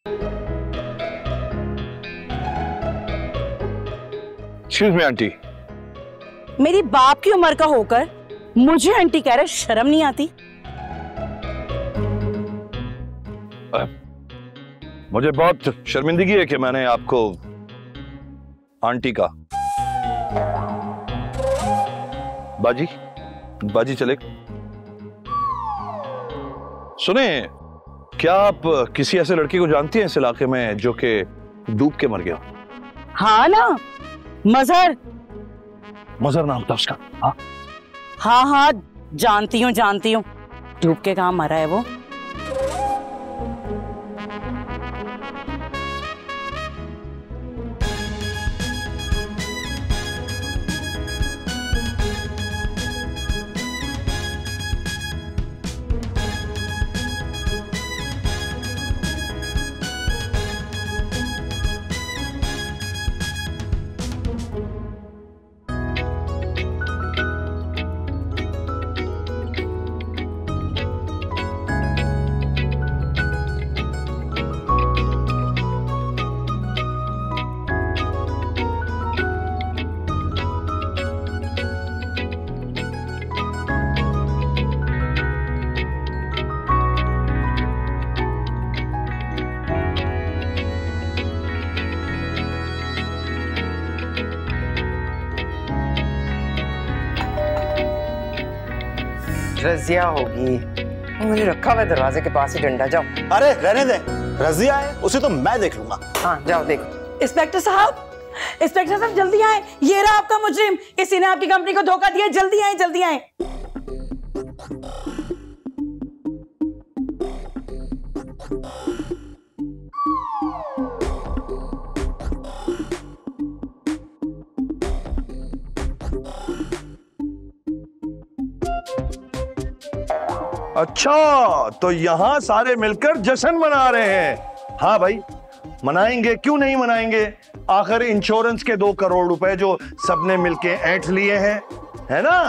Excuse me aunty. मेरी बाप की उम्र का होकर मुझे आंटी कह रहे, शर्म नहीं आती? मुझे बहुत शर्मिंदगी है कि मैंने आपको आंटी का। बाजी, बाजी चले। सुने, क्या आप किसी ऐसे लड़के को जानती हैं इस इलाके में जो कि डूब के मर गया? हाँ ना, मजहर। मजहर नाम था उसका? हाँ हाँ हाँ, जानती हूँ जानती हूँ। डूब के कहाँ मरा है वो? रजिया होगी, मैंने रखा हुआ दरवाजे के पास ही डंडा। जाओ। अरे रहने दे, रजिया है, उसे तो मैं देख लूंगा। हाँ जाओ देखो। इंस्पेक्टर साहब, इंस्पेक्टर साहब जल्दी आए, ये रहा आपका मुजरिम, किसी ने आपकी कंपनी को धोखा दिया, जल्दी आए जल्दी आए। अच्छा, तो यहाँ सारे मिलकर जश्न मना रहे हैं। हाँ भाई, मनाएंगे, क्यों नहीं मनाएंगे। आखिर इंश्योरेंस के 2 करोड़ रुपए जो सबने मिलके ऐंठ लिए हैं, है ना।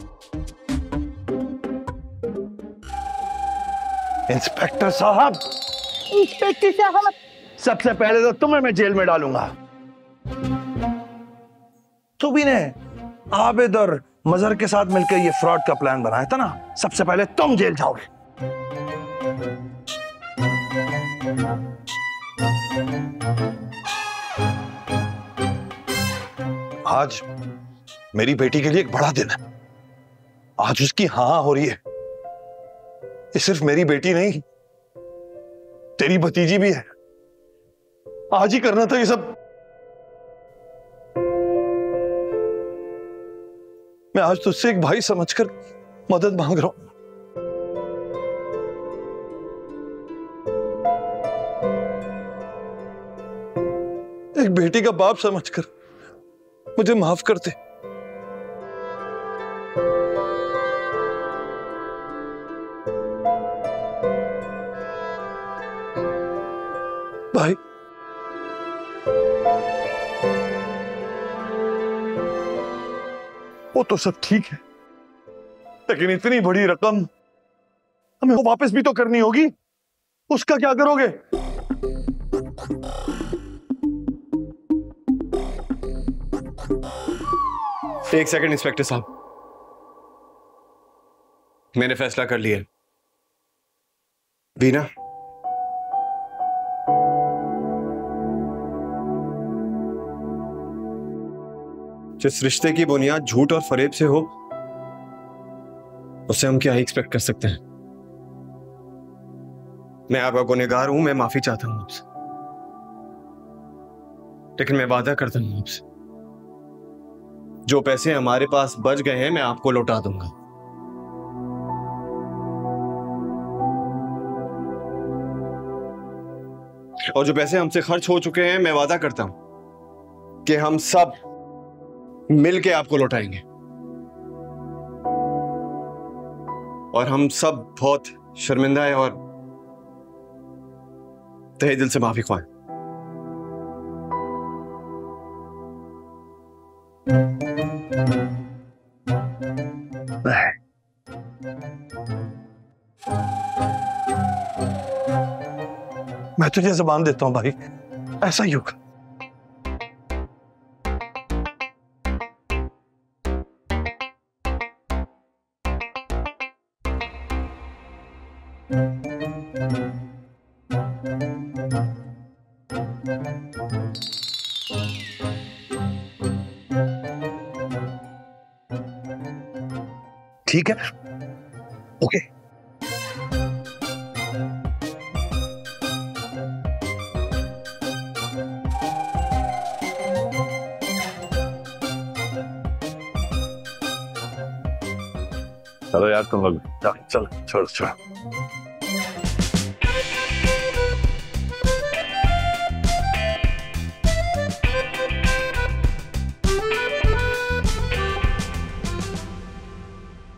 इंस्पेक्टर साहब, इंस्पेक्टर साहब, सबसे पहले तो तुम्हें मैं जेल में डालूंगा। तू भी ने आबिद और मजहर के साथ मिलकर ये फ्रॉड का प्लान बनाया था ना, सबसे पहले तुम जेल जाओगे। आज मेरी बेटी के लिए एक बड़ा दिन है। आज उसकी हाँ हो रही है। ये सिर्फ मेरी बेटी नहीं, तेरी भतीजी भी है। आज ही करना था ये सब। मैं आज तुझसे एक भाई समझकर मदद मांग रहा हूं। एक बेटी का बाप समझकर मुझे माफ कर दे। भाई, वो तो सब ठीक है, लेकिन इतनी बड़ी रकम हमें वो वापस भी तो करनी होगी। उसका क्या करोगे? एक सेकंड इंस्पेक्टर साहब, मैंने फैसला कर लिया। बीना, जिस रिश्ते की बुनियाद झूठ और फरेब से हो, उससे हम क्या ही एक्सपेक्ट कर सकते हैं। मैं आपका गुनहगार हूं, मैं माफी चाहता हूं आपसे, लेकिन मैं वादा करता हूं आपसे, जो पैसे हमारे पास बच गए हैं मैं आपको लौटा दूंगा। और जो पैसे हमसे खर्च हो चुके हैं, मैं वादा करता हूं कि हम सब मिलके आपको लौटाएंगे। और हम सब बहुत शर्मिंदा है और तहे दिल से माफी ख्वाह। मैं तुझे ज़बान देता हूं भाई, ऐसा ही होगा। ठीक है, ओके। चलो यार तुम लोग, चलो छोड़ छोड़।